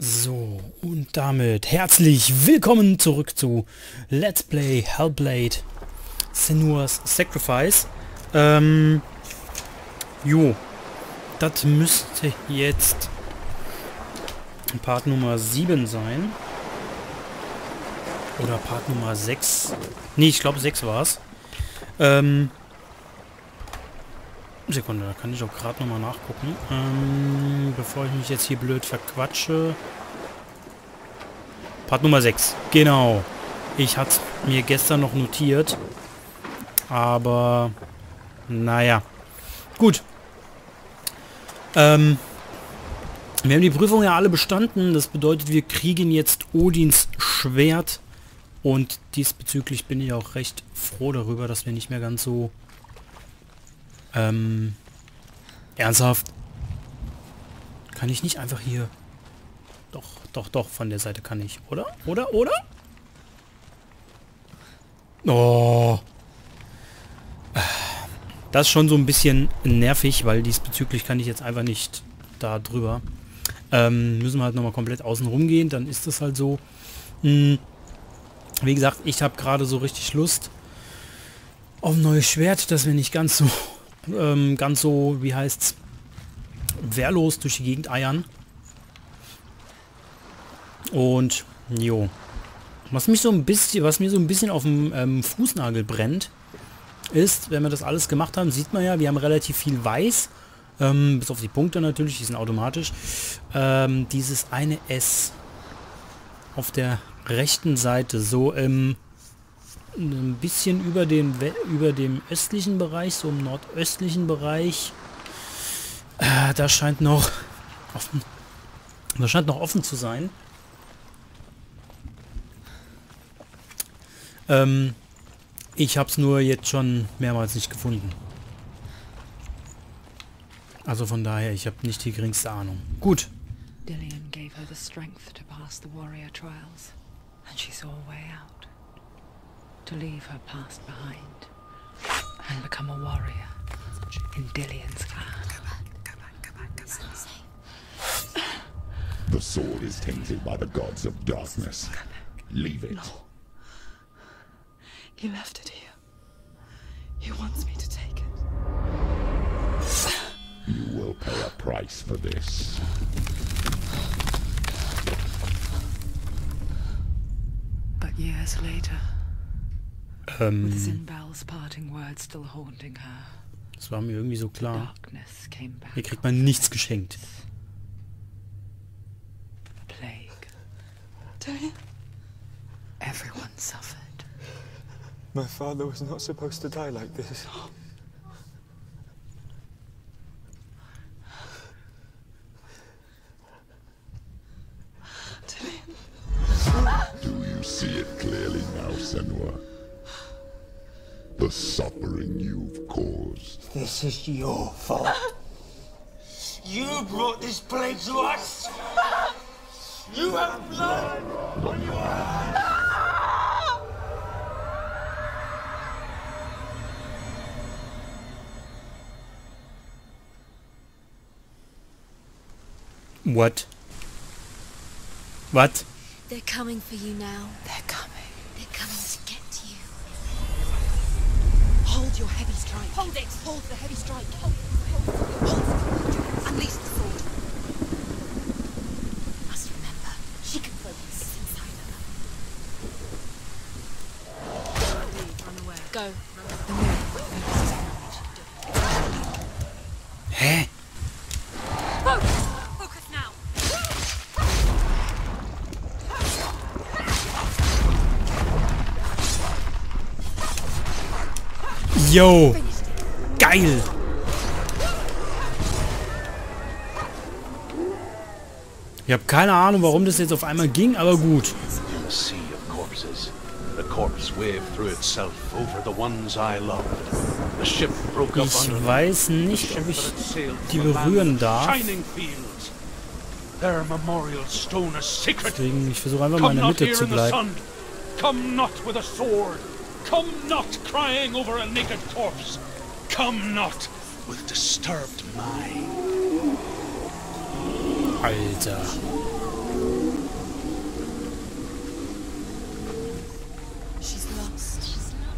So, und damit herzlich willkommen zurück zu Let's Play Hellblade Senua's Sacrifice. Das müsste jetzt Part Nummer 7 sein. Oder Part Nummer 6. Nee, ich glaube 6 war es. Sekunde, da kann ich auch gerade nochmal nachgucken. Bevor ich mich jetzt hier blöd verquatsche. Part Nummer 6. Genau. Ich hatte mir gestern noch notiert. Aber naja. Gut. Wir haben die Prüfung ja alle bestanden. Das bedeutet, wir kriegen jetzt Odins Schwert. Und diesbezüglich bin ich auch recht froh darüber, dass wir nicht mehr ganz so ernsthaft. Kann ich nicht einfach hier... Doch, von der Seite kann ich. Oder? Oh. Das ist schon so ein bisschen nervig, weil diesbezüglich kann ich jetzt einfach nicht da drüber. Müssen wir halt nochmal komplett außen rum gehen, dann ist das halt so. Wie gesagt, ich habe gerade so richtig Lust auf ein neues Schwert, dass wir nicht ganz so, wie heißt's, wehrlos durch die Gegend eiern. Und, jo. Was mir so ein bisschen auf dem Fußnagel brennt, ist, wenn wir das alles gemacht haben, sieht man ja, wir haben relativ viel Weiß, bis auf die Punkte natürlich, die sind automatisch. Dieses eine S auf der rechten Seite, so ein bisschen über dem östlichen Bereich, so im nordöstlichen Bereich. Da scheint noch offen zu sein. Ich habe es nur jetzt schon mehrmals nicht gefunden. Also von daher, ich habe nicht die geringste Ahnung. Gut. Dillion gave her the strength to pass the warrior trials, and she saw a way out. To leave her past behind and become a warrior in Dillion's clan. Go back. The sword is tainted by the gods of darkness. Leave it. No. He left it here. He wants me to take it. You will pay a price for this. But years later, with Zynbel's parting words still haunting her, Das war mir irgendwie so klar. darkness came back. Hier kriegt man nichts geschenkt. A plague. Dillion? Everyone suffered. My father was not supposed to die like this. Do you see it clearly now, Senua? The suffering you've caused. This is your fault. You brought this plague to us. You have blood on your hands. What? They're coming for you now. They're coming. They're coming to get you. Hold your heavy strike. Hold it! Hold the heavy strike. Hold. Unleash the sword. Must remember, she can focus. It's inside her. Leave, run away. Go. The moon focuses on reach. Hä? Focus! Focus now! Yo! Geil! Ich habe keine Ahnung, warum das jetzt auf einmal ging, aber gut. A sea of corpses. The corpse waved through itself over the ones I loved. The ship broke up Ich under them. weiß nicht, ob ich die berühren darf. Shining fields. Their memorial stone a secret. Deswegen, ich versuche einfach mal in Come der not Mitte here zu in the bleiben. sun. Come not with a sword. Come not crying over a naked corpse. Come not with disturbed mind. Alter.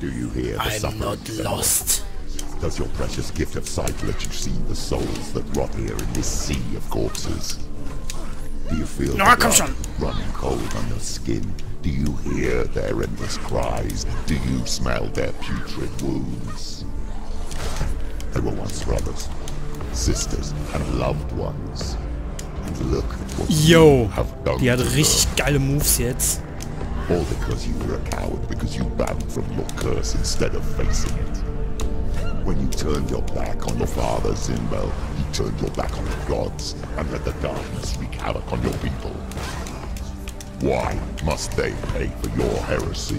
Do you hear the I'm suffering? not Senua? lost. Does your precious gift of sight let you see the souls that rot here in this sea of corpses? Do you feel Na, the komm blood schon. running cold on your skin? Do you hear their endless cries? Do you smell their putrid wounds? They were once brothers, sisters, and loved ones. And look at what Yo, you have done die hat to richtig them. geile Moves jetzt. All because you were a coward, because you ran from your curse instead of facing it. When you turned your back on your father, Zinbel, you turned your back on the gods and let the darkness wreak havoc on your people. Why must they pay for your heresy?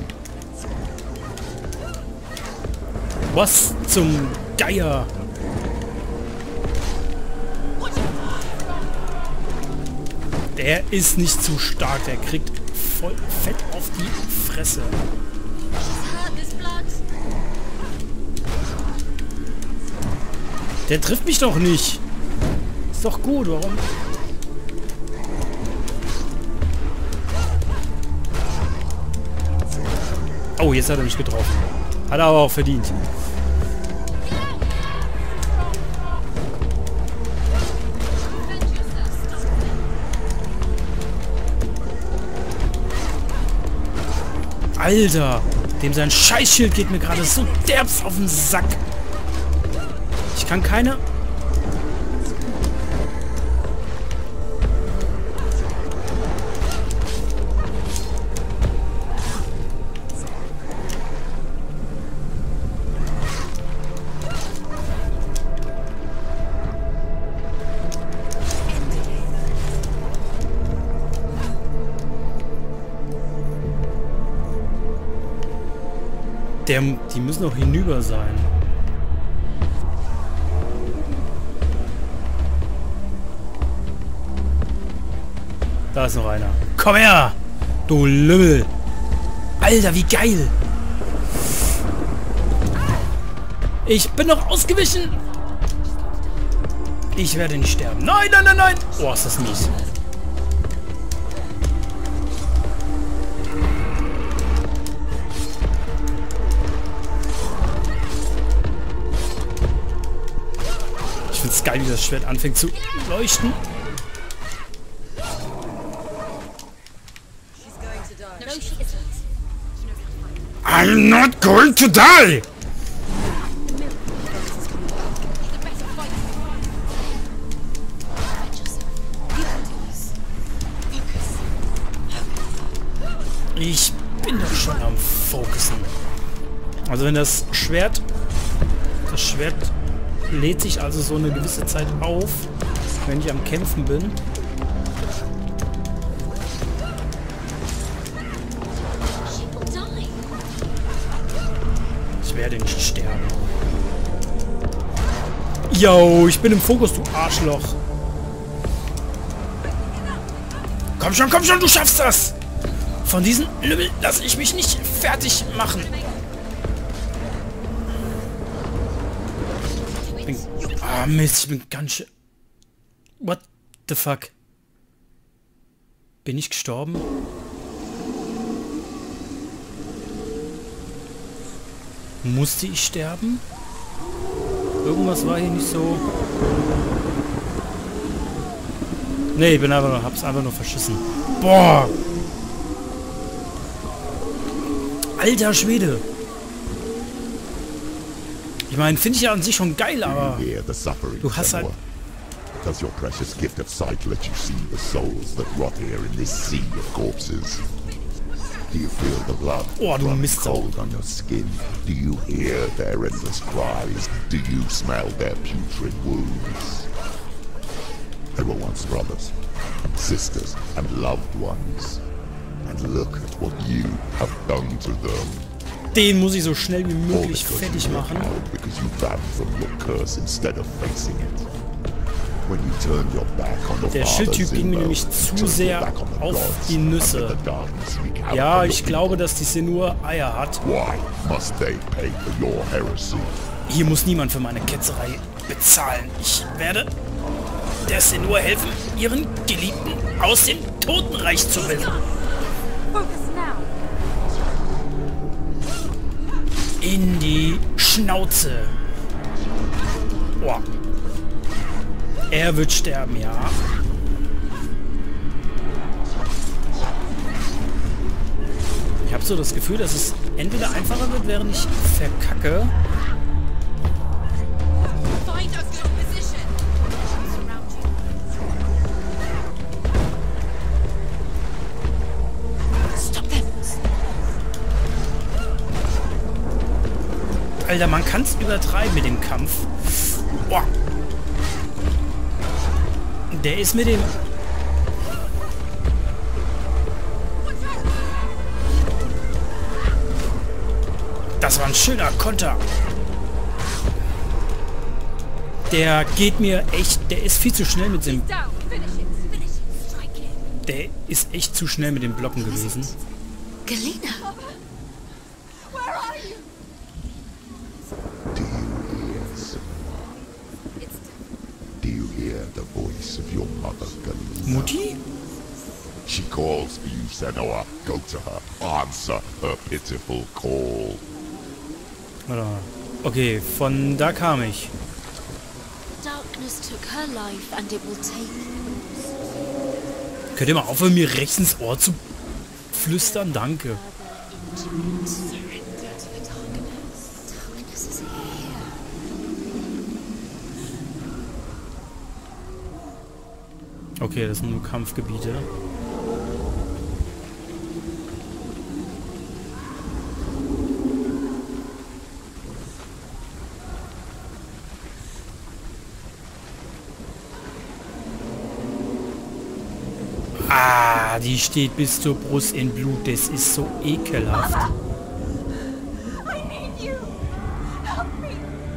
Was zum Geier? Der ist nicht zu stark, der kriegt voll fett auf die Fresse. Der trifft mich doch nicht. Ist doch gut, warum? Oh, jetzt hat er mich getroffen. Hat er aber auch verdient. Alter, dem sein Scheißschild geht mir gerade so derbs auf den Sack. Ich kann keine... Die müssen doch hinüber sein. Da ist noch einer. Komm her! Du Lümmel! Alter, wie geil! Ich bin noch ausgewichen! Ich werde nicht sterben. Nein, nein, nein, nein! Oh, ist das mies. Ich find's geil, wie das Schwert anfängt zu leuchten. I'm not going to die! Ich bin doch schon am Fokussen. Also wenn das Schwert lädt sich also so eine gewisse Zeit auf, wenn ich am Kämpfen bin. Ich werde nicht sterben. Yo, ich bin im Fokus, du Arschloch. Komm schon, du schaffst das! Von diesen Lümmel lasse ich mich nicht fertig machen. Ah, Mist, ich bin ganz schön... What the fuck? Bin ich gestorben? Musste ich sterben? Irgendwas war hier nicht so... Nee, ich bin aber, hab's einfach nur verschissen. Boah! Alter Schwede! Ich meine, finde ich ja an sich schon geil, aber du hast halt... Does your precious gift of sight let you see the souls that rot here in this sea of corpses? Do you feel the blood running cold on your skin? Do you hear their endless cries? Do you smell their putrid wounds? They were once brothers, sisters, and loved ones. And look at what you have done to them. Den muss ich so schnell wie möglich fertig machen. Der Schildtyp ging mir nämlich zu sehr auf die Nüsse. Ja, ich glaube, dass die Senua Eier hat. Hier muss niemand für meine Ketzerei bezahlen. Ich werde der Senua helfen, ihren Geliebten aus dem Totenreich zu retten. In die Schnauze. Boah. Er wird sterben, ja. Ich habe so das Gefühl, dass es entweder einfacher wird, während ich verkacke. Find a good position. Surround you. Stop them. Alter, man kann es übertreiben mit dem Kampf. Boah. Der ist mit dem... Das war ein schöner Konter. Der geht mir echt... Der ist viel zu schnell mit dem... Down. Finish it. Finish it. Strike it. Der ist echt zu schnell mit dem Blocken gewesen. Galena. Where are you? Do you hear the voice of your mother, Galena? Mutti? She calls for you, Senua. Go to her. Answer her pitiful call. Warte mal. Okay, von da kam ich. Darkness took her life and it will take Könnt ihr mal aufhören, mir rechts ins Ohr zu flüstern? Danke. surrender to the darkness. Darkness is here. Okay, das sind nur Kampfgebiete. Ah, die steht bis zur Brust in Blut. Das ist so ekelhaft. I need you. Help me.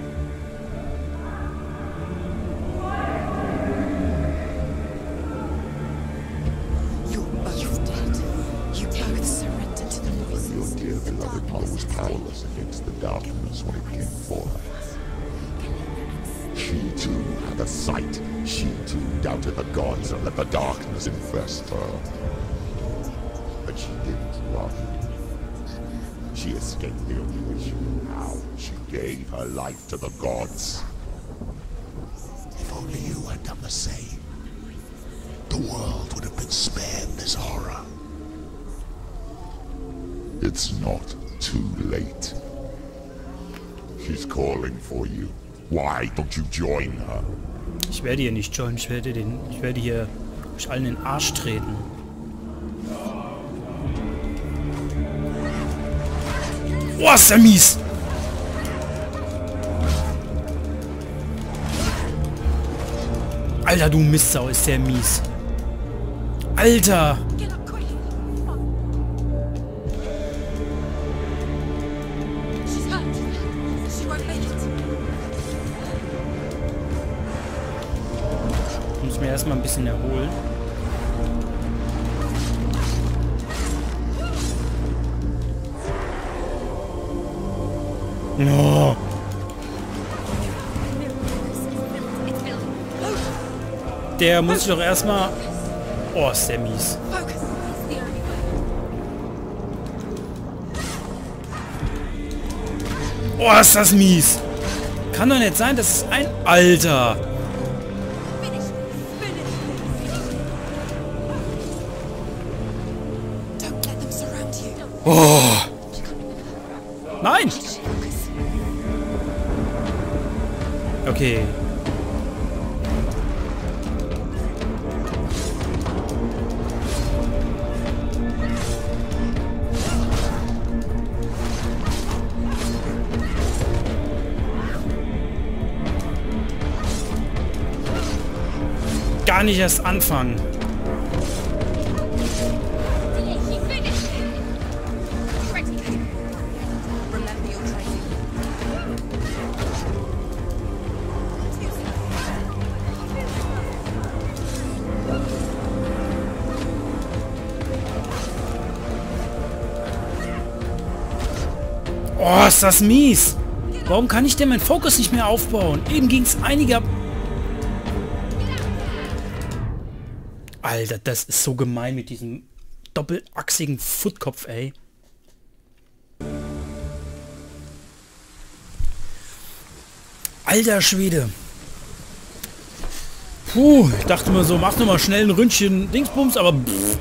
You're both dead. You both surrendered to the voices. Your dear beloved mother was powerless against the darkness when it came for her. She too had a sight. She too doubted the gods and let the darkness infest her. But she didn't run. She escaped the only way she knew how. She gave her life to the gods. If only you had done the same, the world would have been spared this horror. It's not too late. She's calling for you. Why don't you join her? Ich werde hier nicht joinen. Ich werde hier euch allen in den Arsch treten. Boah, ist der mies! Alter, du Mistsau, ist der mies. Alter! Get up quick. She's hurt. She won't make it. Ich muss mir erstmal ein bisschen erholen. No. Der muss sich doch erstmal... Oh, ist der mies. Focus. It's the only way. Oh, ist das mies. Kann doch nicht sein, das ist ein... Alter. Finish. Finish. Don't let them surround you. Oh. Nein. Okay. Gar nicht erst anfangen. Remember your training. Oh, ist das mies. Warum kann ich denn meinen Fokus nicht mehr aufbauen? Eben ging es einiger... Alter, das ist so gemein mit diesem doppelachsigen Footkopf, ey. Alter Schwede. Puh, ich dachte mir so, mach nur mal schnell ein Ründchen Dingsbums, aber pff.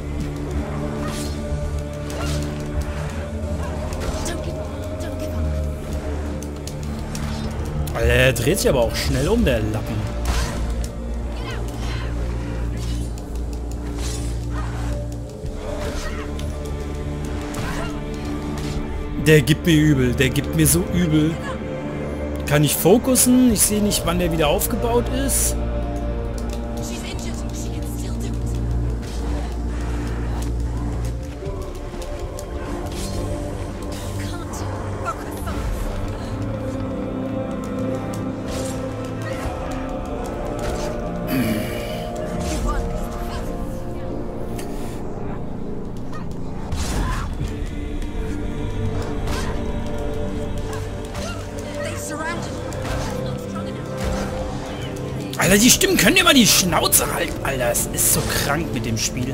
Alter, der dreht sich aber auch schnell um, der Lappen. Der gibt mir übel, der gibt mir so übel. Kann ich fokussen? Ich sehe nicht, wann der wieder aufgebaut ist. Alter, die Stimmen können immer die Schnauze halten. Alter, es ist so krank mit dem Spiel.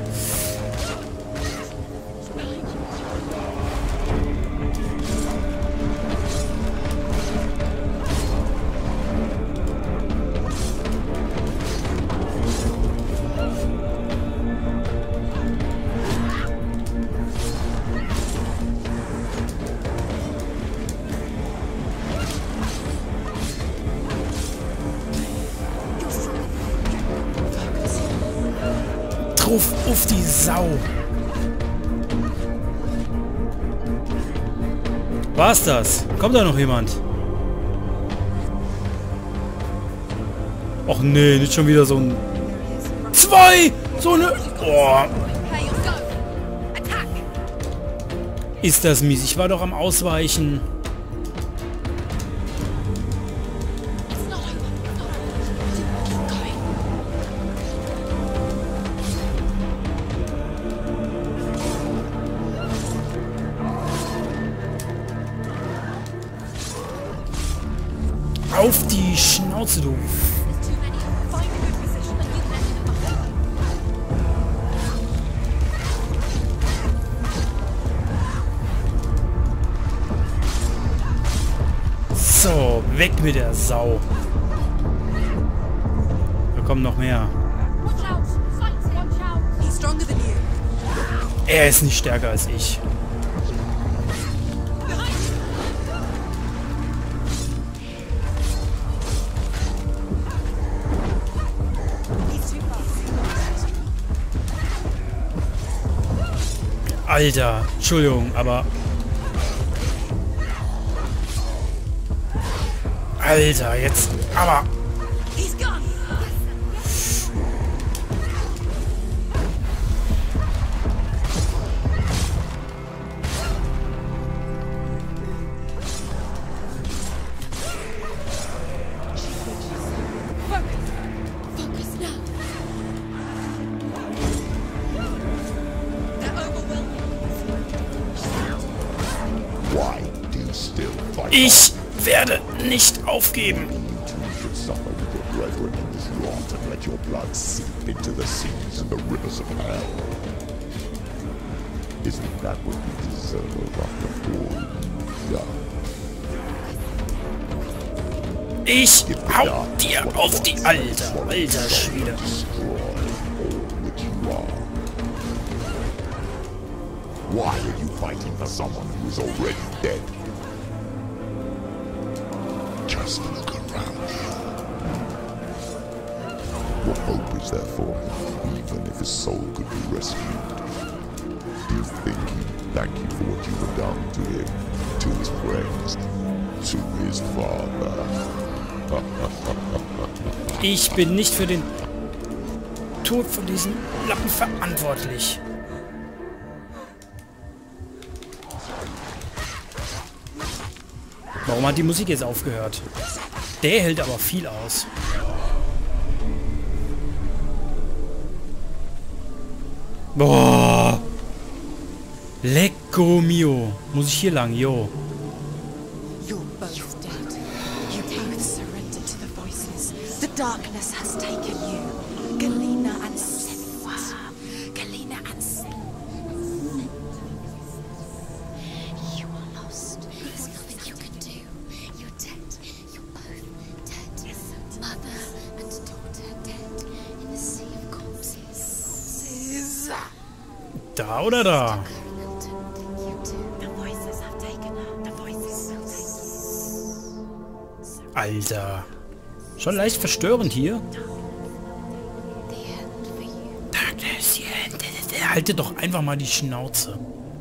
Drauf auf die Sau. War's das? Kommt da noch jemand? Och nee, nicht schon wieder so ein... Zwei! So eine... Oh. Ist das mies? Ich war doch am Ausweichen. Auf die Schnauze, du. So, weg mit der Sau. Da kommen noch mehr. Er ist nicht stärker als ich. Alter, Entschuldigung, aber... Alter, jetzt... Aber... Ich werde nicht aufgeben. Ich hau dir auf die alter Schwede. Why are you fighting for someone who is already dead? Just look around. What hope is there for him, even if his soul could be rescued? Do you think he'd thank you for what you have done to him, to his friends, to his father? Ich bin nicht für den Tod von diesem Lappen verantwortlich. Warum hat die Musik jetzt aufgehört? Der hält aber viel aus. Boah. Lecco mio. Muss ich hier lang, jo. You're both dead. You both surrendered to the voices. The darkness has taken you. Galena and Senua. Galena and Senua. You are lost. There's nothing you can do. You're dead. You're both and daughter dead in the sea of corpses. Da oder da? Alter. Schon leicht verstörend hier. Darkness, haltet doch einfach mal die Schnauze.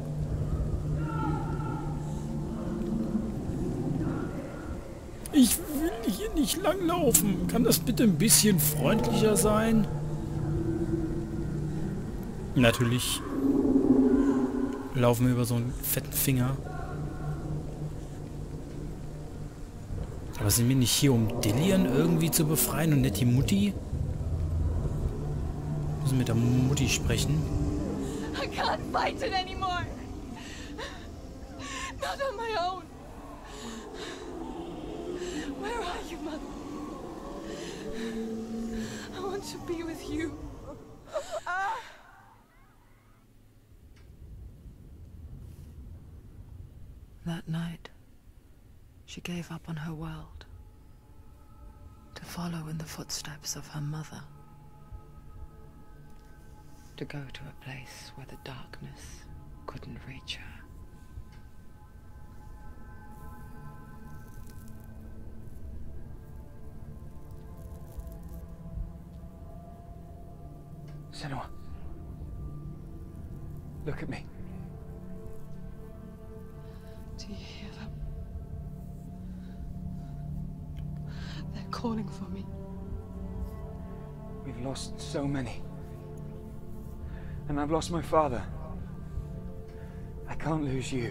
Ich will hier nicht langlaufen. Kann das bitte ein bisschen freundlicher sein? Natürlich laufen wir über so einen fetten Finger. Aber sind wir nicht hier, um Dillian irgendwie zu befreien und nicht die Mutti? Wir müssen mit der Mutti sprechen. I can't fight it anymore. Not on my own. Where are you, Mother? I want to be with you. That night, she gave up on her world to follow in the footsteps of her mother, to go to a place where the darkness couldn't reach her. Senua, look at me. Do you hear them? They're calling for me. We've lost so many. And I've lost my father. I can't lose you.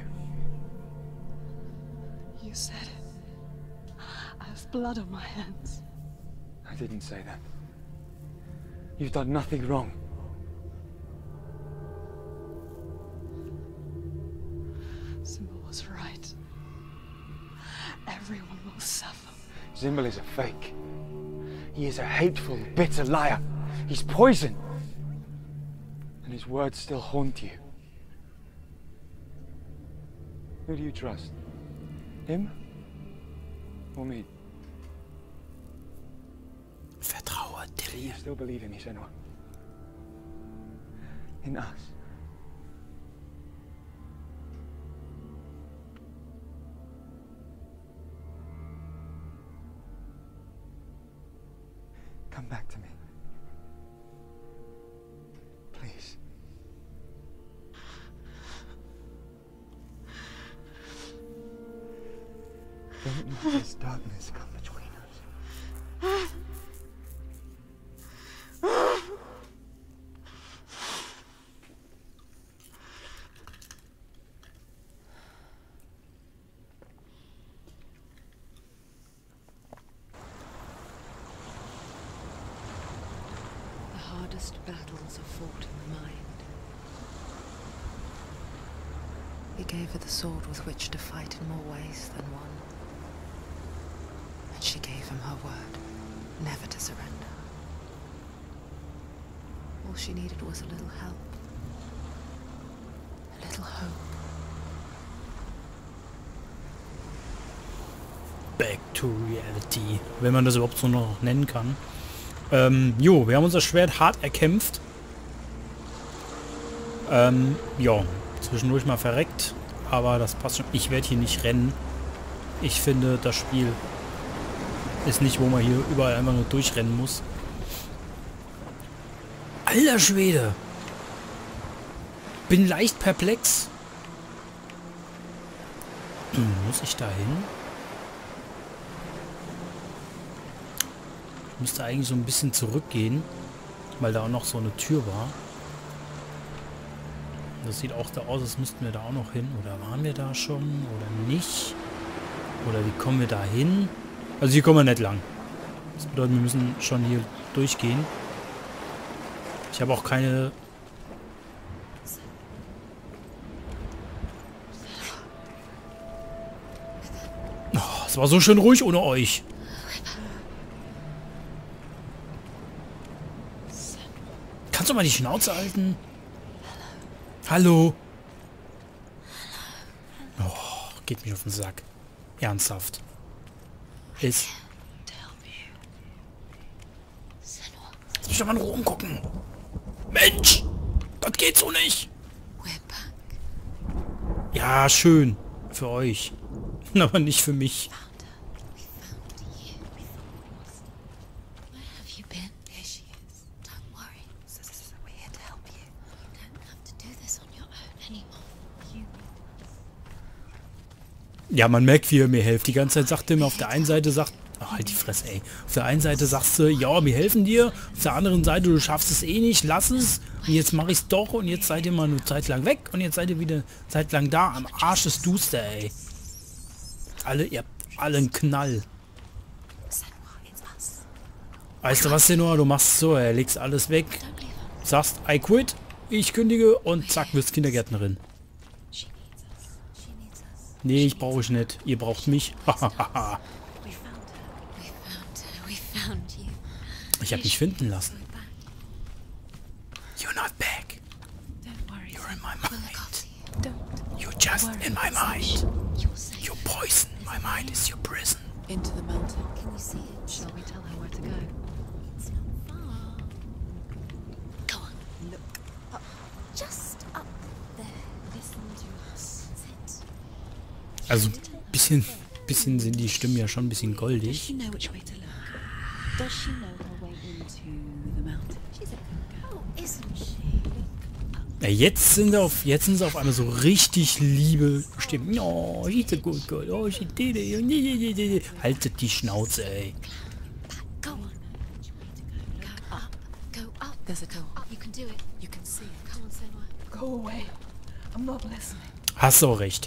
You said it. I have blood on my hands. I didn't say that. You've done nothing wrong. Symbol was right. Everyone will suffer. Zimbel is a fake. He is a hateful, bitter liar. He's poison. And his words still haunt you. Who do you trust? Him? Or me? Vertraue Do you Dillian. still believe in me, Senua? In us? Come back to me. Please. Don't let this darkness come between us. The hardest battles are fought in the mind. He gave her the sword with which to fight in more ways than one. And she gave him her word, never to surrender. All she needed was a little help. A little hope. Back to reality. Wenn man das überhaupt so noch nennen kann. Jo, wir haben unser Schwert hart erkämpft. Ja, zwischendurch mal verreckt. Aber das passt schon. Ich werde hier nicht rennen. Ich finde, das Spiel ist nicht, wo man hier überall einfach nur durchrennen muss. Alter Schwede! Bin leicht perplex. Muss ich da hin? Ich müsste eigentlich so ein bisschen zurückgehen, weil da auch noch so eine Tür war. Das sieht auch da aus, als müssten wir da auch noch hin. Oder waren wir da schon? Oder nicht? Oder wie kommen wir da hin? Also hier kommen wir nicht lang. Das bedeutet, wir müssen schon hier durchgehen. Ich habe auch keine... Oh, es war so schön ruhig ohne euch. Kannst du mal die Schnauze halten? Hallo? Oh, geht mich auf den Sack. Ernsthaft. Ist... doch mal in Ruhe umgucken. Mensch! Das geht so nicht! Ja, schön. Für euch. Aber nicht für mich. Ja, man merkt, wie ihr mir helft. Die ganze Zeit sagt er mir auf der einen Seite, halt die Fresse, ey. Auf der einen Seite sagst du, ja, wir helfen dir. Auf der anderen Seite, du schaffst es eh nicht, lass es. Und jetzt mache ich es doch und jetzt seid ihr mal eine Zeit lang weg und jetzt seid ihr wieder eine Zeit lang da. Am Arsch ist Duster, ey. Ihr habt alle einen Knall. Weißt du was, Senua? Du machst so, legst alles weg. Sagst, I quit, ich kündige und zack, wirst Kindergärtnerin. Nee, ich brauche ich nicht. Ihr braucht mich. Ich habe mich finden lassen. You're not back. You're in my mind. You're just in my mind. Your poison. My mind is your prison. Into the mountain. Can you see it? Shall we tell her where to go? It's not far. Go on. Look up. Just up there. Listen to us. Sit. Also, bisschen sind die Stimmen ja schon ein bisschen Does goldig. she know which way to look? Does she know her way into the mountain? She's a good girl, isn't she? Ja, jetzt sind sie auf einmal so richtig liebe Stimmen. Oh, she's a good girl. Oh, she did it. Haltet die Schnauze, ey. Go on. Look up. Go up. There's a door. You can do it. You can see it. Come on, Senua. Go away. I'm not listening. Hast du auch recht.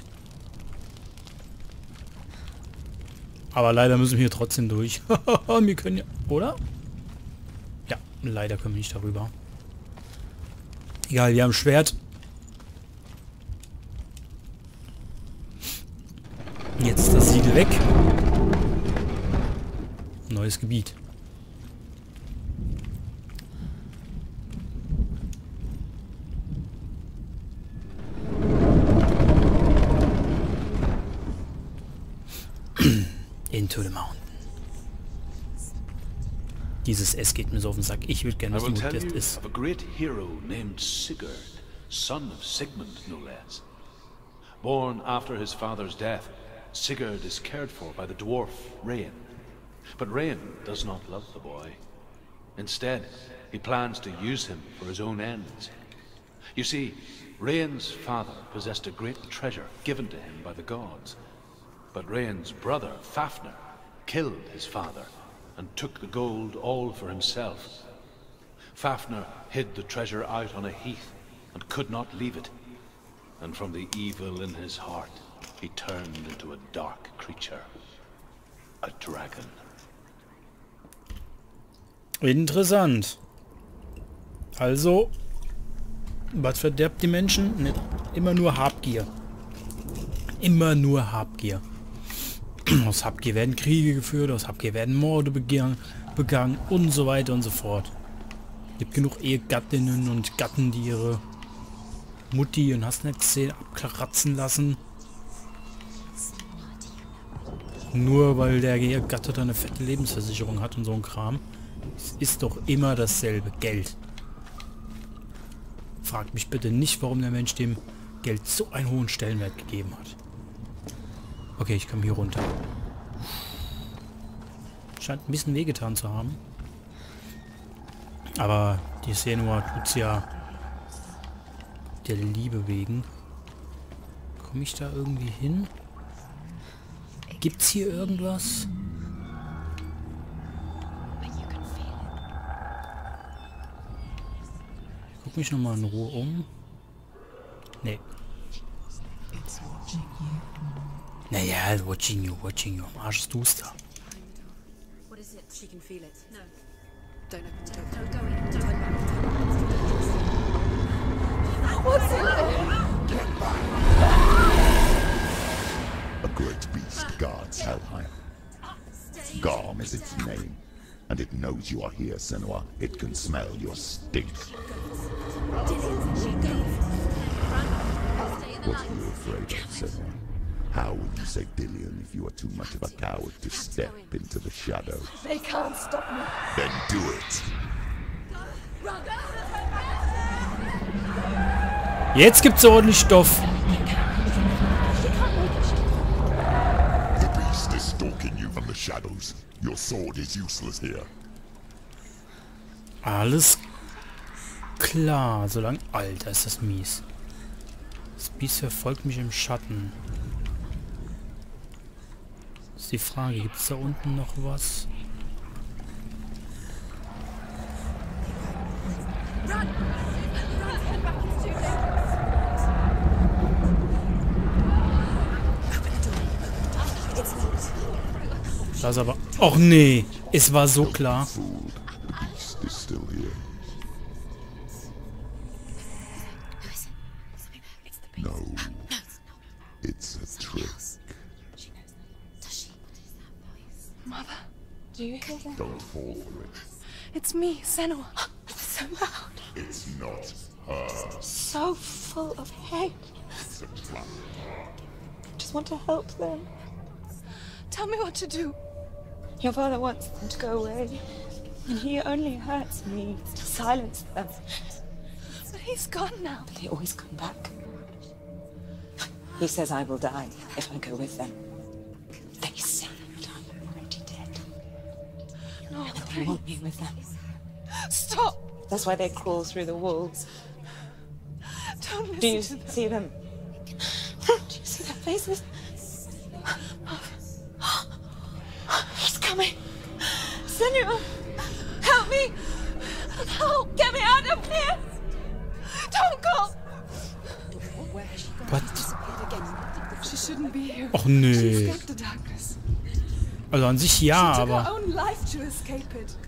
Aber leider müssen wir hier trotzdem durch. Wir können ja... Oder? Ja, leider können wir nicht darüber. Egal, wir haben Schwert. Jetzt ist das Siegel weg. Neues Gebiet. Into the mountain. Dieses S geht mir so auf den Sack. Ich würde gerne I will wissen, wo tell das you ist. of a great hero named Sigurd, son of Sigmund, no less. Born after his father's death, Sigurd is cared for by the dwarf Rain. But Rain does not love the boy. Instead, he plans to use him for his own ends. You see, Rain's father possessed a great treasure given to him by the gods. But Rain's brother, Fafnir, killed his father and took the gold all for himself. Fafnir hid the treasure out on a heath and could not leave it. And from the evil in his heart, he turned into a dark creature. A dragon. Interessant. Also, was verderbt die Menschen? Nicht immer nur Habgier. Immer nur Habgier. Aus Habgier werden Kriege geführt, aus Habgier werden Morde begangen und so weiter und so fort. Es gibt genug Ehegattinnen und Gatten, die ihre Mutti und hast nicht gesehen abkratzen lassen. Nur weil der Ehegatte eine fette Lebensversicherung hat und so ein Kram. Es ist doch immer dasselbe. Geld. Fragt mich bitte nicht, warum der Mensch dem Geld so einen hohen Stellenwert gegeben hat. Okay, ich komme hier runter. Scheint ein bisschen wehgetan zu haben. Aber die Senua tut's ja der Liebe wegen. Komme ich da irgendwie hin? Gibt's hier irgendwas? Ich guck mich nochmal in Ruhe um. Nee. Naja, watching you. Am Arsch ist Duster. What is it? She can feel it. No. Don't go in. Don't turn back. What's in there? A great beast guards Helheim. Garm is its name, and it knows you are here, Senua. It can smell your stink. What are you afraid of, Senua? How would you say Dillion if you are too much of a coward to step into the shadow? They can't stop me. Then do it! Jetzt gibt's ordentlich Stoff. The beast is stalking you from the shadows. Your sword is useless here. Alles klar. Solange... Alter, ist das mies. Das Biest verfolgt mich im Schatten. Ist die Frage, gibt es da unten noch was? Das aber... Och nee, es war so klar. No, it's a trick. Mother, do you hear that? Don't fall for it. It's me, Senua. It's so loud. It's not her. So full of hate. It's a trap. I just want to help them. Tell me what to do. Your father wants them to go away. And he only hurts me to silence them. But he's gone now. But they always come back. He says I will die if I go with them. They say that I'm already dead. No, they want me with them. Stop! That's why they crawl through the walls. Don't listen. Do you see them? Do you see their faces? He's coming. Senua, help me! Help! Get me out of here! Don't go! Was? She shouldn't be here. Och nee. She escaped the darkness. Also an sich ja, She took her aber... own life to escape it.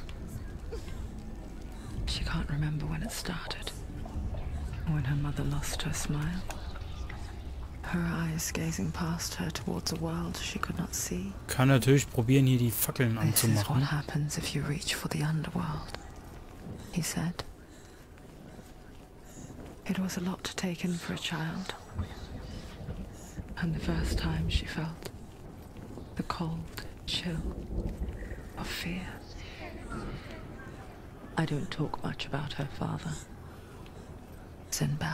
She can't remember when it started. When her mother lost her smile. Her eyes gazing past her towards a world she could not see. Kann natürlich probieren, hier die Fackeln This is what anzumachen. happens if you reach for the underworld, he said. It was a lot to take in for a child. And the first time she felt the cold chill of fear. I don't talk much about her father, Sinbel.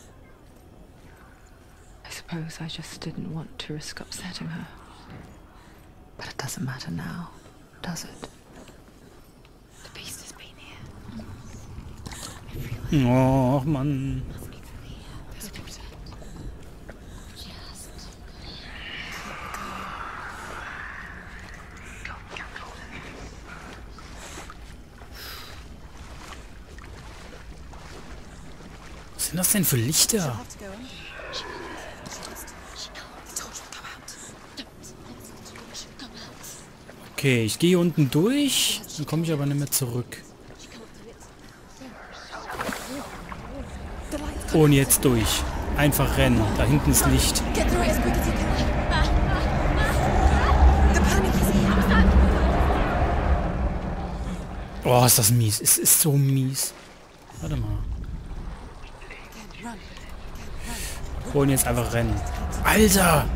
I suppose I just didn't want to risk upsetting her. But it doesn't matter now, does it? The beast has been here. Och, Mann. Was sind das denn für Lichter? Okay, ich gehe hier unten durch, dann komme ich aber nicht mehr zurück. Und jetzt durch. Einfach rennen. Da hinten ist Licht. Get through it as quick as you can. The panic is here. Oh, ist das mies. Es ist so mies. Warte mal. Und jetzt einfach rennen. Alter!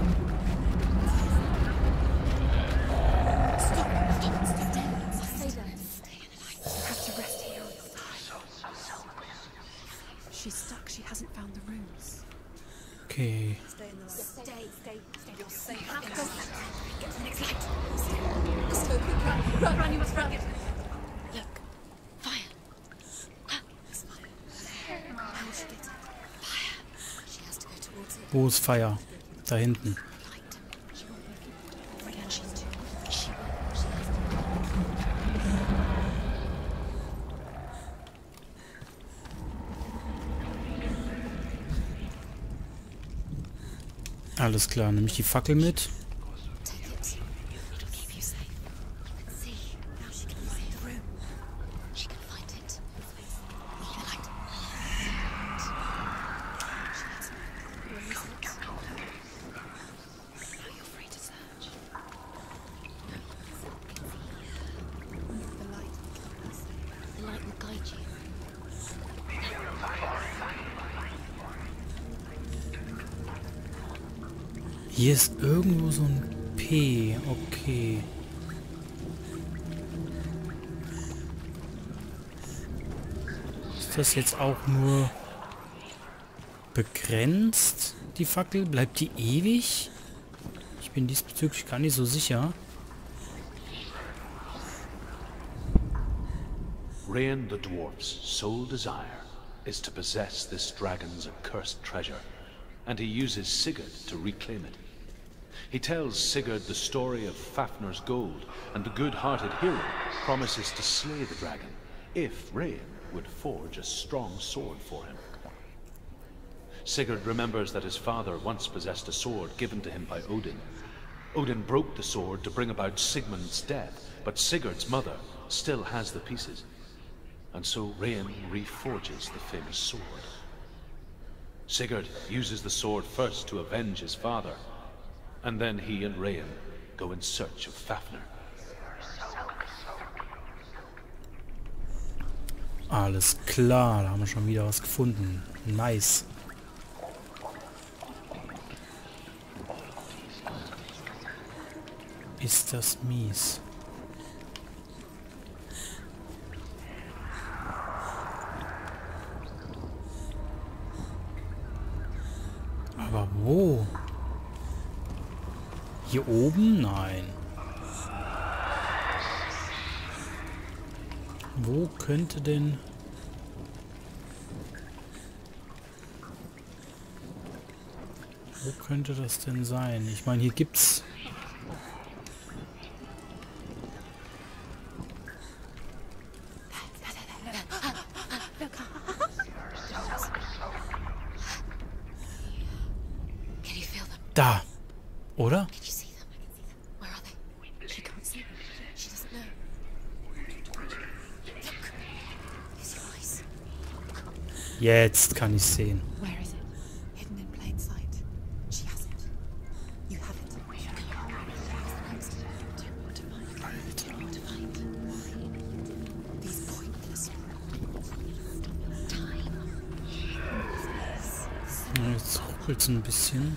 She's stuck. She hasn't found the rooms. Okay. Stay. You're safe. Get to the next light. Let's go quick. Run. You must run. Look. Fire. There's fire. How will she get it? Fire. She has to go towards it. Wo ist Feuer? Da hinten. Alles klar, nehme ich die Fackel mit. Hier ist irgendwo so ein P. Okay. Ist das jetzt auch nur... begrenzt, die Fackel? Bleibt die ewig? Ich bin diesbezüglich gar nicht so sicher. Rain the dwarf's sole desire is to possess this dragon's accursed treasure, and he uses Sigurd to reclaim it. He tells Sigurd the story of Fafnir's gold, and the good-hearted hero promises to slay the dragon if Rain would forge a strong sword for him. Sigurd remembers that his father once possessed a sword given to him by Odin. Odin broke the sword to bring about Sigmund's death, but Sigurd's mother still has the pieces. And so Rain reforges the famous sword. Sigurd uses the sword first to avenge his father, and then he and Rain go in search of Fafnir. Alles klar, da haben wir schon wieder was gefunden. Nice. Ist das mies. Aber wo? Hier oben? Nein. Wo könnte denn... Wo könnte das denn sein? Ich meine, hier gibt's... Da. Oder? Jetzt kann ich sehen. Jetzt ruckelt es ein bisschen.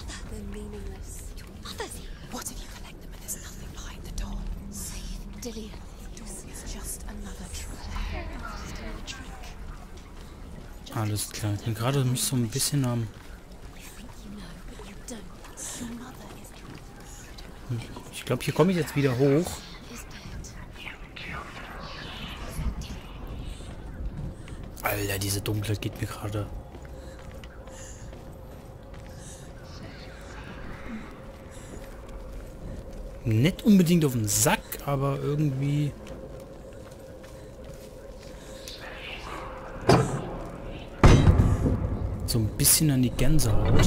Alles klar, ich bin gerade mich so ein bisschen am... Ich glaube, hier komme ich jetzt wieder hoch. Alter, diese Dunkelheit geht mir gerade... Nicht unbedingt auf den Sack, aber irgendwie... So ein bisschen an die Gänsehaut.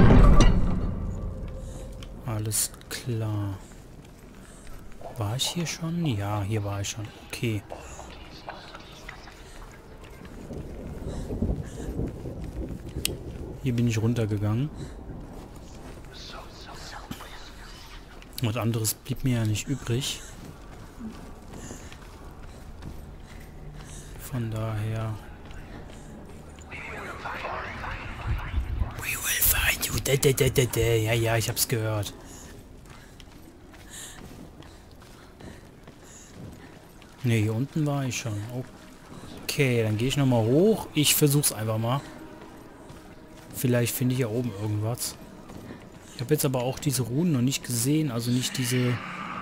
Alles klar. War ich hier schon? Ja, hier war ich schon. Okay. Hier bin ich runtergegangen. Was anderes blieb mir ja nicht übrig. Von daher... We will find you. Ja, ja, ich hab's gehört. Ne, hier unten war ich schon. Okay, dann gehe ich nochmal hoch. Ich versuch's einfach mal. Vielleicht finde ich hier oben irgendwas. Ich habe jetzt aber auch diese Runen noch nicht gesehen, also nicht diese...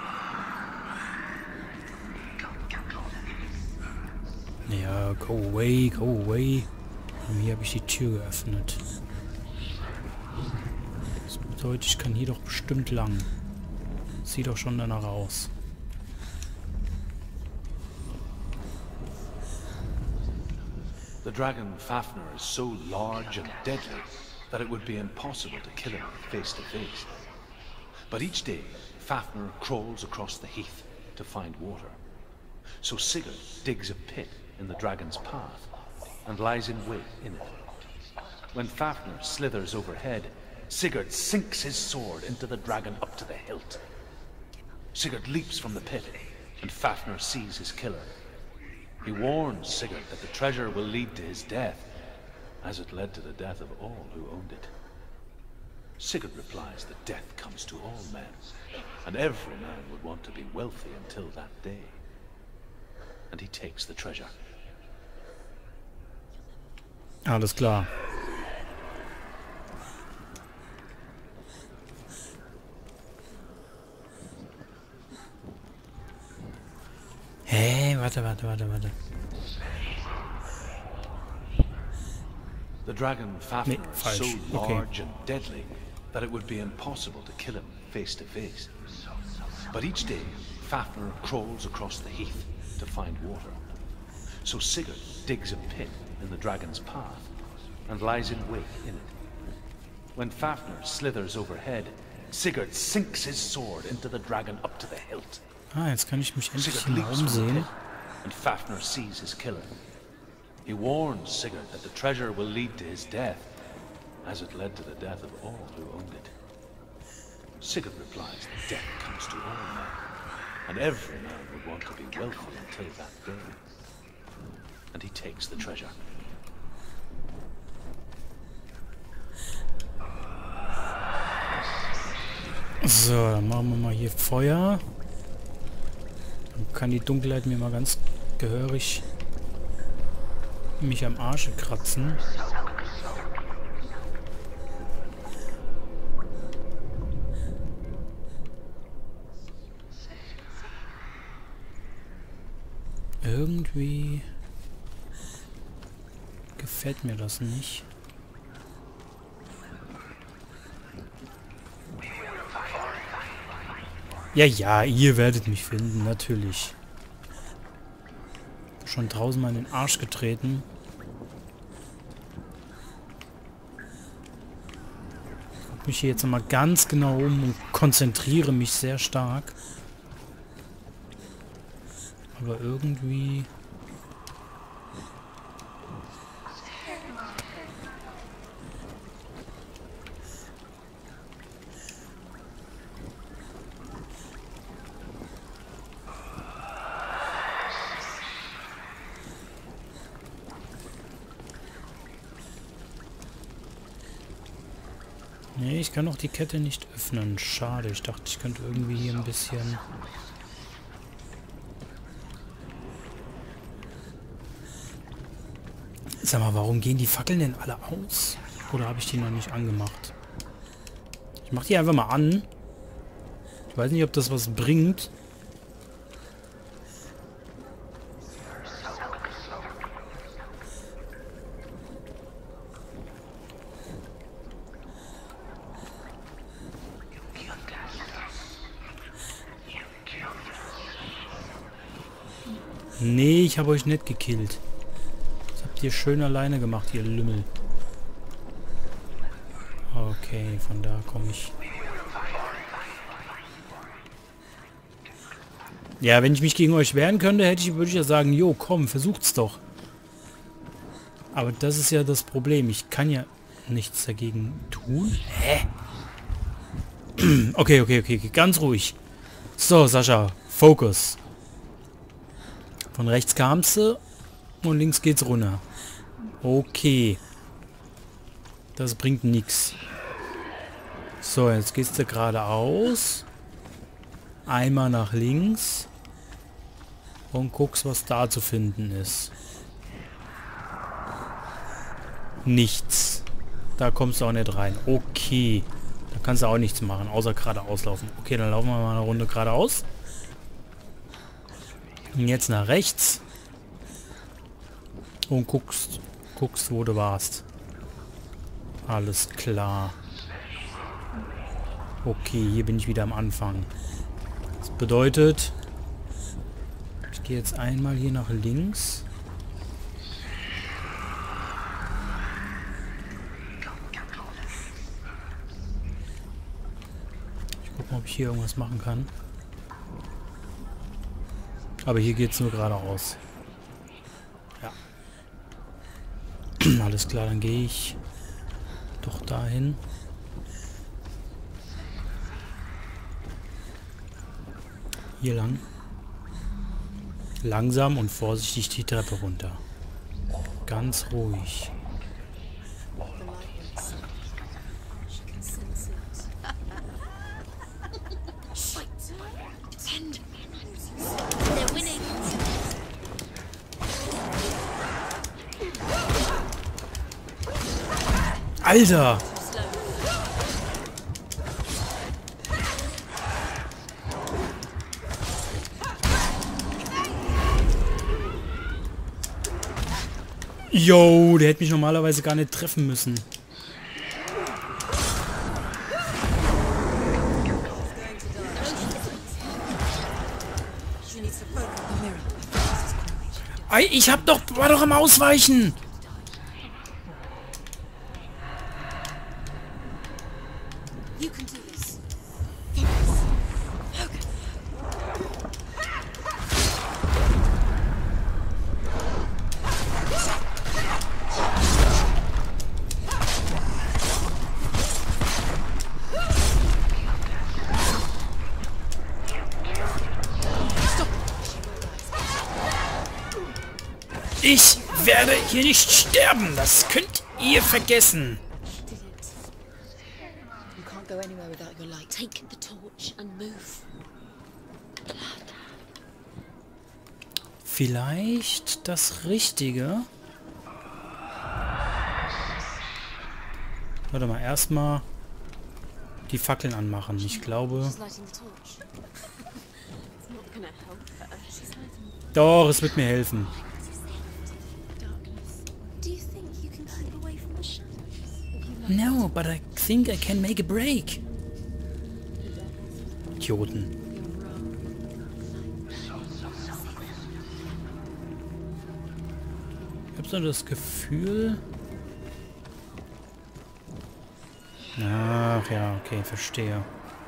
Ja, go away, go away. Und hier habe ich die Tür geöffnet. Das bedeutet, ich kann hier doch bestimmt lang. Sieht doch schon danach aus. The dragon Fafnir is so large and deadly that it would be impossible to kill him face to face. But each day, Fafnir crawls across the heath to find water. So Sigurd digs a pit in the dragon's path and lies in wait in it. When Fafnir slithers overhead, Sigurd sinks his sword into the dragon up to the hilt. Sigurd leaps from the pit, and Fafnir sees his killer. He warns Sigurd that the treasure will lead to his death, as it led to the death of all who owned it. Sigurd replies that death comes to all men, and every man would want to be wealthy until that day. And he takes the treasure. Alles klar. Warte. The dragon Fafnir Nee, is falsch. so Okay. large and deadly that it would be impossible to kill him face to face. But each day, Fafnir crawls across the heath to find water. So Sigurd digs a pit in the dragon's path and lies in wait in it. When Fafnir slithers overhead, Sigurd sinks his sword into the dragon up to the hilt. Ah, jetzt kann ich mich endlich Sigurd mal leaps from the umsehen. pit, and Fafnir sees his killer. He warns Sigurd that the treasure will lead to his death, as it led to the death of all who owned it. Sigurd replies that death comes to all men, and every man would want to be wealthy until that day. And he takes the treasure. So, dann machen wir mal hier Feuer. Dann kann die Dunkelheit mir mal ganz gehörig mich am Arsch kratzen. Irgendwie gefällt mir das nicht. Ja, ihr werdet mich finden, natürlich. Schon draußen mal in den Arsch getreten. Ich gucke mich hier jetzt mal ganz genau um und konzentriere mich sehr stark. Aber irgendwie... Nee, ich kann auch die Kette nicht öffnen. Schade, ich dachte, ich könnte irgendwie hier ein bisschen... Sag mal, warum gehen die Fackeln denn alle aus? Oder habe ich die noch nicht angemacht? Ich mache die einfach mal an. Ich weiß nicht, ob das was bringt. Nee, ich habe euch nicht gekillt. Das habt ihr schön alleine gemacht, ihr Lümmel. Okay, von da komme ich. Ja, wenn ich mich gegen euch wehren könnte, würde ich ja sagen, jo, komm, versucht's doch. Aber das ist ja das Problem. Ich kann ja nichts dagegen tun. Hä? Okay, ganz ruhig. So, Sascha, Focus. Von rechts kamst du und links geht's runter. Okay. Das bringt nichts. So, jetzt gehst du geradeaus. Einmal nach links. Und guckst, was da zu finden ist. Nichts. Da kommst du auch nicht rein. Okay. Da kannst du auch nichts machen, außer geradeaus laufen. Okay, dann laufen wir mal eine Runde geradeaus. Und jetzt nach rechts. Und guckst, wo du warst. Alles klar. Okay, hier bin ich wieder am Anfang. Das bedeutet, ich gehe jetzt einmal hier nach links. Ich gucke mal, ob ich hier irgendwas machen kann. Aber hier geht es nur geradeaus. Ja. Alles klar, dann gehe ich doch dahin. Hier lang. Langsam und vorsichtig die Treppe runter. Ganz ruhig. Alter! Yo, der hätte mich normalerweise gar nicht treffen müssen. Ei, war doch am Ausweichen. Ich werde hier nicht sterben. Das könnt ihr vergessen. Vielleicht das Richtige. Warte mal, erstmal die Fackeln anmachen. Ich glaube... Doch, es wird mir helfen. No, but I think I can make a break. Idioten. Ich habe so das Gefühl... Ach ja, okay, verstehe.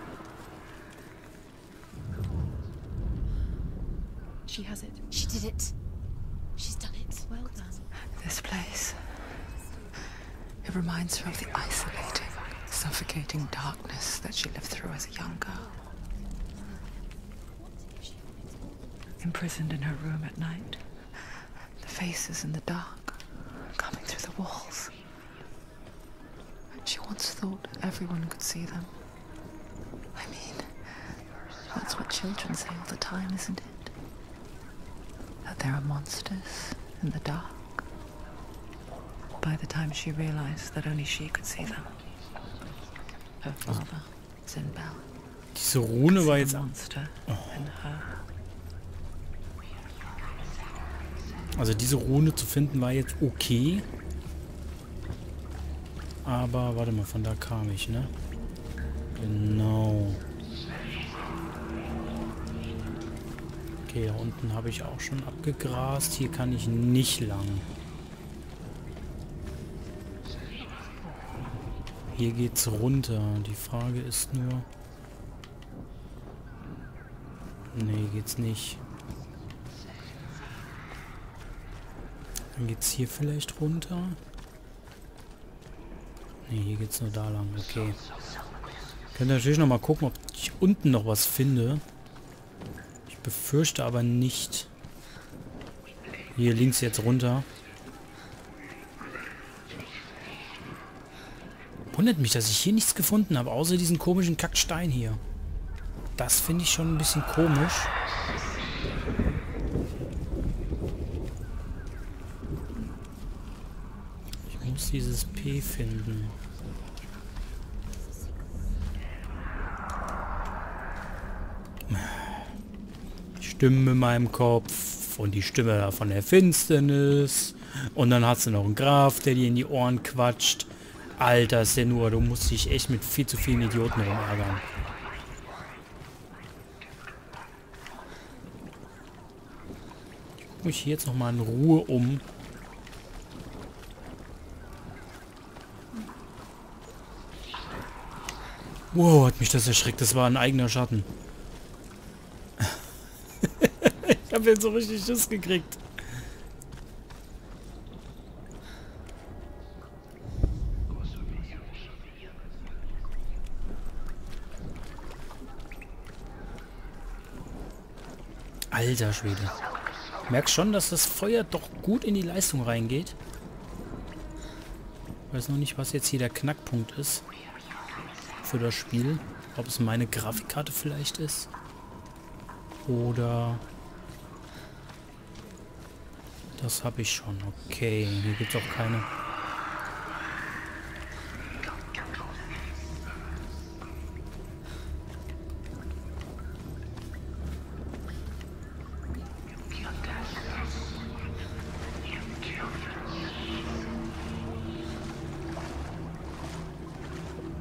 She has it. She did it. She's done it. Well done. This place. It reminds her of the isolating, suffocating darkness that she lived through as a young girl. Imprisoned in her room at night. The faces in the dark, coming through the walls. She once thought everyone could see them. I mean, that's what children say all the time, isn't it? That there are monsters in the dark. By the time she realized that only she could see them. Her father, Zinbel. Diese Rune war jetzt... Also diese Rune zu finden war jetzt okay. Aber, warte mal, von da kam ich, ne? Genau. Okay, da unten habe ich auch schon abgegrast. Hier kann ich nicht lang. Hier geht's runter. Die Frage ist nur... Nee, geht's nicht. Dann geht's hier vielleicht runter. Nee, hier geht's nur da lang. Okay. Ich könnte natürlich noch mal gucken, ob ich unten noch was finde. Ich befürchte aber nicht. Hier links jetzt runter. Wundert mich, dass ich hier nichts gefunden habe, außer diesen komischen Kackstein hier. Das finde ich schon ein bisschen komisch. Ich muss dieses P finden. Die Stimme in meinem Kopf und die Stimme von der Finsternis. Und dann hast du noch einen Graf, der dir in die Ohren quatscht. Alter, ist der nur, du musst dich echt mit viel zu vielen Idioten rumärgern. Ich gucke mich hier jetzt nochmal in Ruhe um. Wow, hat mich das erschreckt. Das war ein eigener Schatten. Ich habe jetzt so richtig Schiss gekriegt. Alter Schwede. Merkst schon, dass das Feuer doch gut in die Leistung reingeht. Ich weiß noch nicht, was jetzt hier der Knackpunkt ist. Für das Spiel. Ob es meine Grafikkarte vielleicht ist. Oder... Das habe ich schon. Okay, hier gibt es auch keine...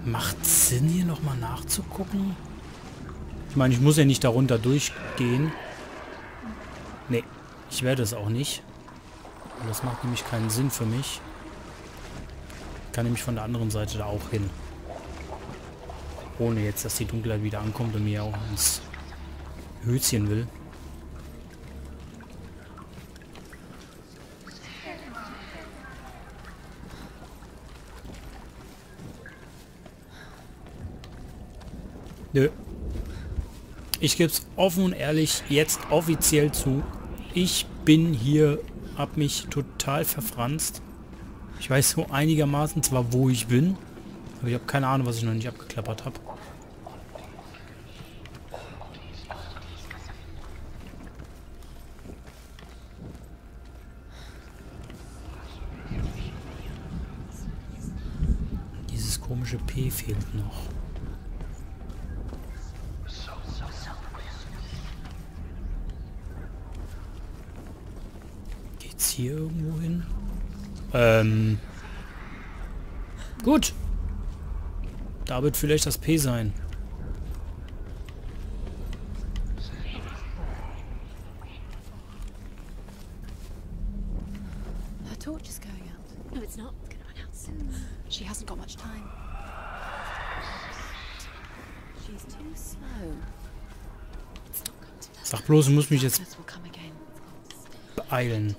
Macht Sinn, hier nochmal nachzugucken? Ich meine, ich muss ja nicht darunter durchgehen. Nee, ich werde es auch nicht. Das macht nämlich keinen Sinn für mich. Ich kann nämlich von der anderen Seite da auch hin. Ohne jetzt, dass die Dunkelheit wieder ankommt und mir auch ins Höschen will. Nö. Ich gebe es offen und ehrlich jetzt offiziell zu. Ich bin hier, hab mich total verfranst. Ich weiß so einigermaßen zwar, wo ich bin, aber ich habe keine Ahnung, was ich noch nicht abgeklappert habe. Dieses komische P fehlt noch. Geht's hier irgendwo hin? Gut. Da wird vielleicht das P sein. Her torch is going out. No, it's not. It's gonna run out soon. She hasn't got much time. She's too slow. It's not going to matter. Sag bloß, ich muss mich jetzt beeilen.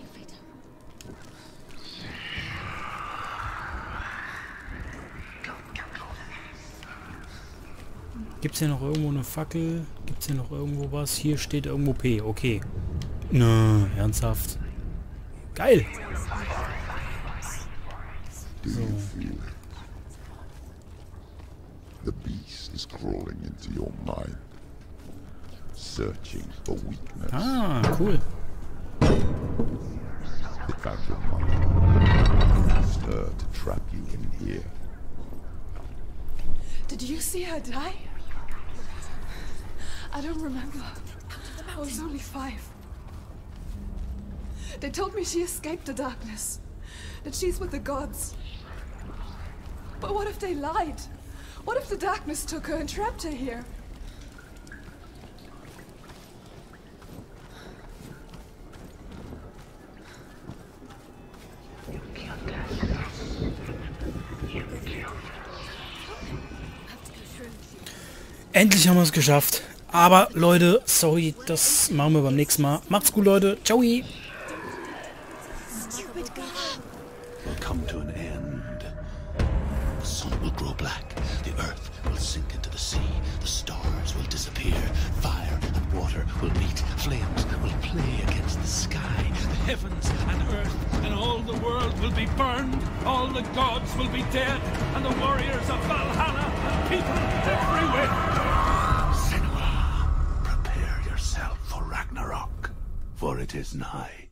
Gibt es hier noch irgendwo eine Fackel? Gibt es hier noch irgendwo was? Hier steht irgendwo P. Okay. Nö, ernsthaft. Geil. So. The beast is crawling into your mind, searching for weakness. Ah, cool. It found your mother. Used her to trap you in here. Did you see her die? I don't remember. I was only 5. They told me she escaped the darkness, that she's with the gods. But what if they lied? What if the darkness took her and trapped her here? Endlich haben wir es geschafft. Aber Leute, sorry, das machen wir beim nächsten Mal. Macht's gut, Leute. Ciao. Will come to an end. The sun will grow black. The earth will sink into the sea. The stars will disappear. Fire and water will meet. Flames will play against the sky. The heavens and earth and all the world will be burned. All the gods will be dead. And the warriors of Valhalla and people everywhere. For Ragnarok, for it is nigh.